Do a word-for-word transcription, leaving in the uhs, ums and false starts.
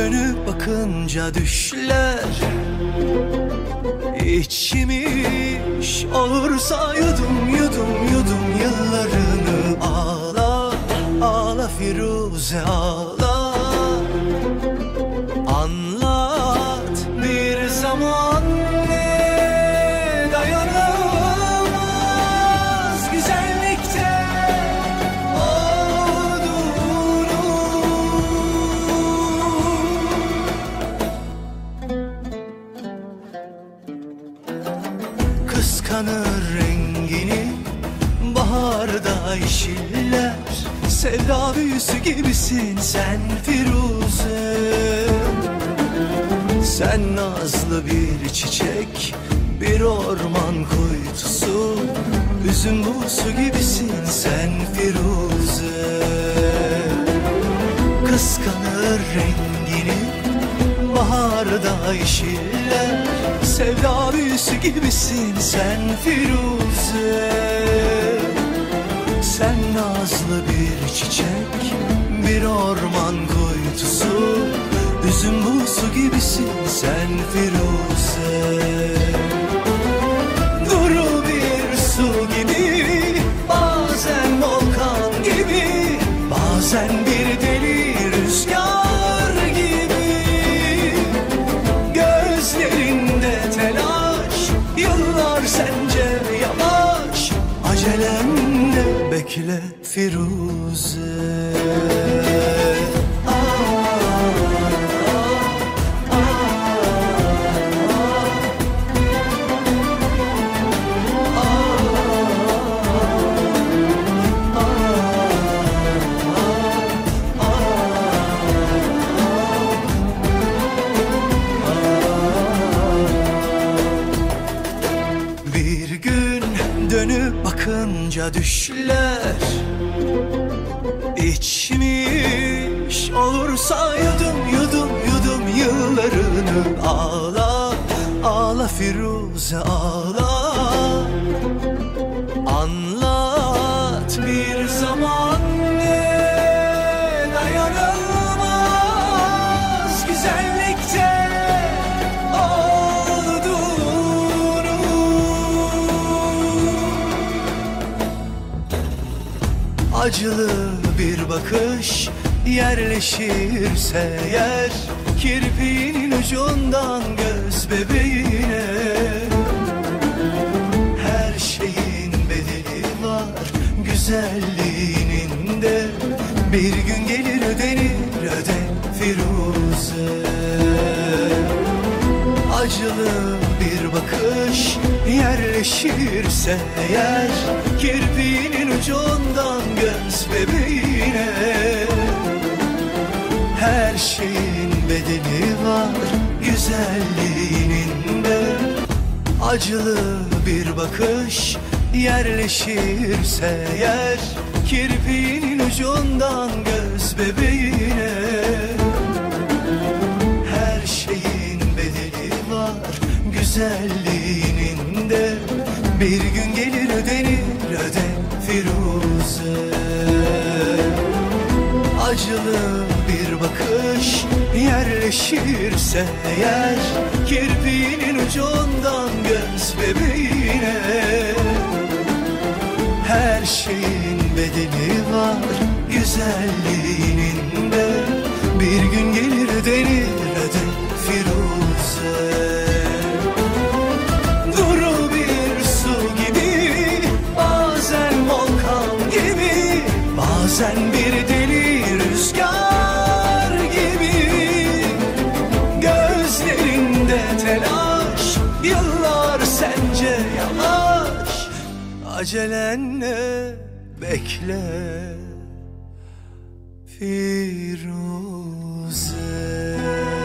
dönüp bakınca düşler İçmiş olursa yudum yudum yudum yıllarını. Ağla, ağla Firuze ağla. Anlat bir zaman ne dayanılmaz güzellikte olduğunu. Kıskanır rengini baharda yeşiller. Sevda büyüsü gibisin sen Firuze. Sen nazlı bir çiçek, bir orman kuytusu. Üzüm buğusu gibisin sen Firuze. Kıskanır rengini baharda yeşiller. Sevda büyüsü gibisin sen Firuze. Sen nazlı bir çiçek, bir orman kuytusu. Üzüm buğusu gibisin sen Firuze. Duru bir su gibi, bazen volkan gibi, bazen bir deli rüzgar gibi. Gözlerinde telaş, yıllar sence yavaş. Acelenle bekle Firuze. Bir gün dönüp bakınca düşler İçmiş olursa yudum yudum yudum yıllarını. Ağla, ağla Firuze ağla. Anlat bir zaman ne dayanılmaz güzellikte olduğunu. Acılı bir bakış yerleşirse yer, kirpiğinin ucundan göz bebeğine. Her şeyin bedeli var güzelliğinin de. Bir gün gelir ödenir öde Firuze. Acılı bir bakış yerleşirse yer, kirpiğinin ucundan göz bebeğine. Her şeyin bedeli var güzelliğinin de. Acılı bir bakış yerleşirse yer, kirpiğinin ucundan göz bebeğine. Her şeyin bedeli var güzelliğinin de. Bir gün gelir ödenir öde Firuze. Acılı bir bakış yerleşirse yer, kirpiğinin ucundan göz bebeğine. Her şeyin bedeli var güzelliğinin de. Bir gün gelir ödenir öde Firuze. Duru bir su gibi, bazen volkan gibi, bazen bir deli rüzgar gibi. Gözlerinde telaş, yıllar sence yavaş. Acelenle bekle Firuze.